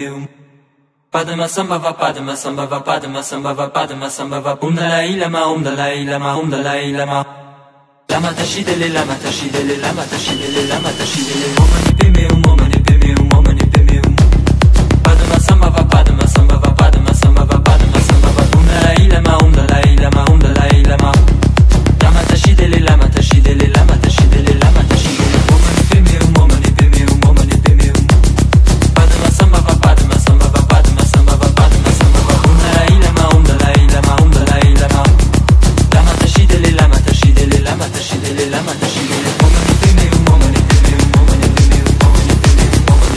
Padma sambhava padma sambhava padma sambhava padma sambhava Om Dalai Lama Om Dalai Lama Om Dalai Lama Lama tashidele lama tashidele lama tashidele lama tashidele Om mani padme Om mani padme Om mani padme Padma sambhava padma sambhava padma sambhava padma sambhava Om Dalai Lama Om Dalai Lama Om Dalai Lama Lama tashidele lama tashidele lama tashidele lama tashidele Om mani padme Om mani padme Om mani padme Padma sambhava padma sambhava padma sambhava padma sambhava Om Dalai Lama Om Dalai Lama Om Dalai Lama Lama tashidele lama tashidele lama tashidele lama tashidele Om mani padme Om mani padme Om mani padme Om mani padme Om mani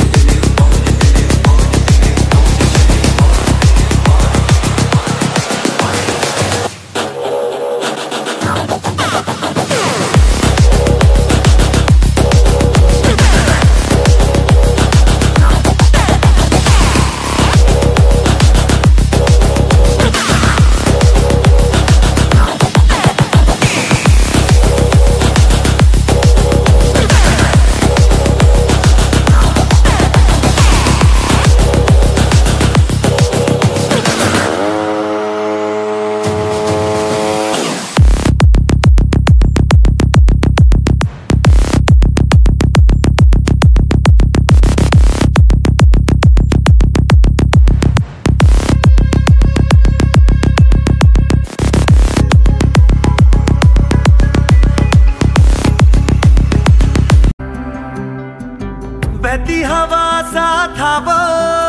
बहती हवा सा था वो,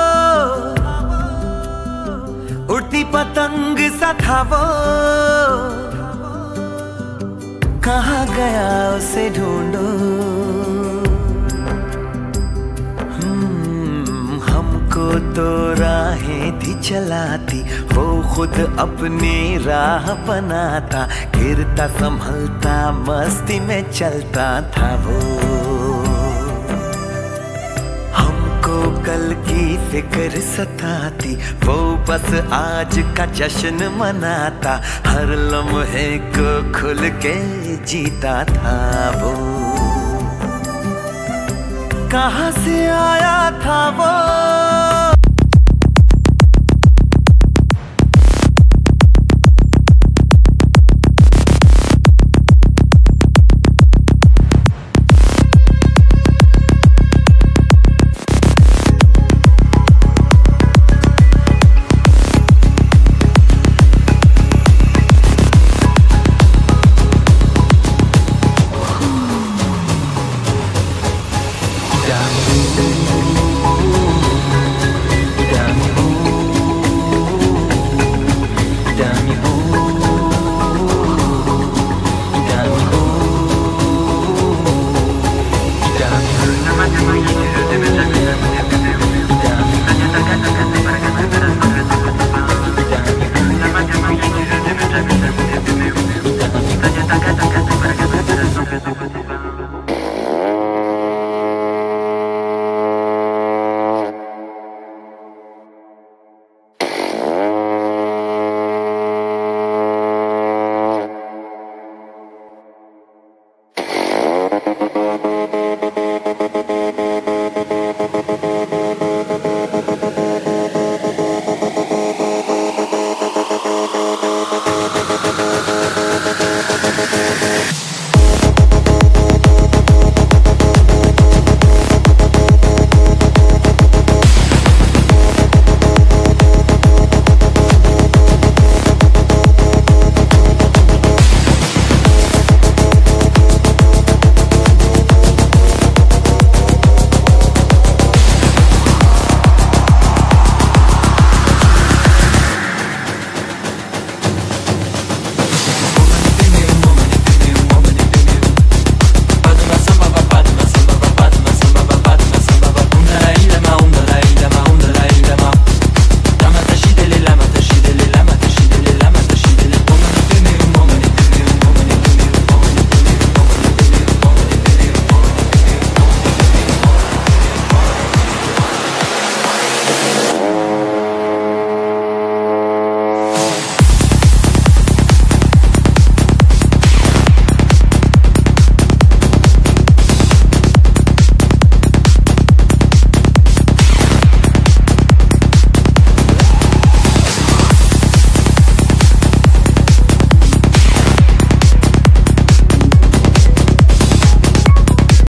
उड़ती पतंग सा था वो, कहाँ गया उसे ढूंढो। हमको तो राहें थी चलाती, वो खुद अपनी राह बनाता, गिरता संभलता मस्ती में चलता था वो। कल की फिक्र सताती, वो बस आज का जश्न मनाता, हर लम्हे को खुल के जीता था वो। कहाँ से आया था वो,